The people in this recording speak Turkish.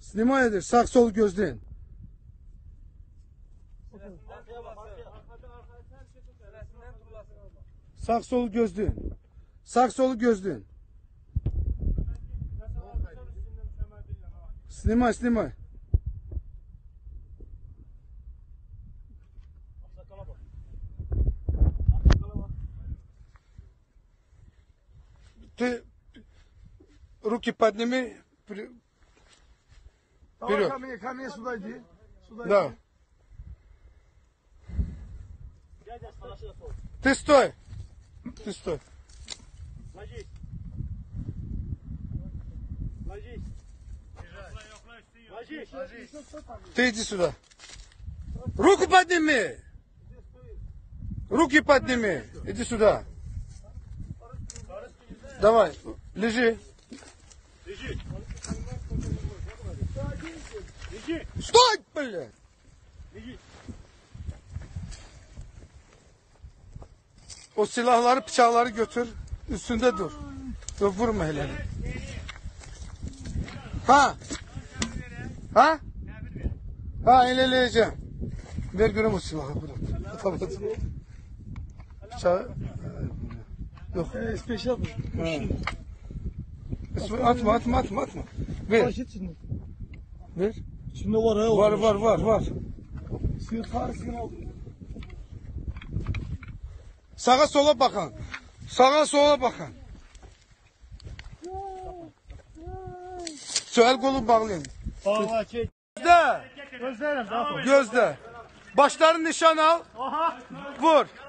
Sinema edir. Sağ sol gözleyin. Sağ solu gözleyin. Sağ solu gözleyin. Снимай, снимай. Ты руки подними. Вперед. Ко мне сюда иди. Да. Ты стой. Ты стой. Ложись. Ложись. Ложись. Ты иди сюда. Руку подними. Руки подними. Иди сюда. Давай, лежи. Лежи. Лежи. Стой, блядь. Лежи. O silahları, bıçakları götür. Üstünde dur. Dur, vurma hele. Ha? Ha? Ha, eleleyeceğim. Ver görüm o silahı. Tamam. Bıçağı. Yok. Special. Atma. Ver. Ver. Şimdi var ha. Var. Sıyırtar sınav. Sağa sola bakın. Sağa sola bakın. El kolu bağlayın. Bağla çek. Gözde. Gözlerim. Gözde. Başlarını nişan al. Aha. Vur.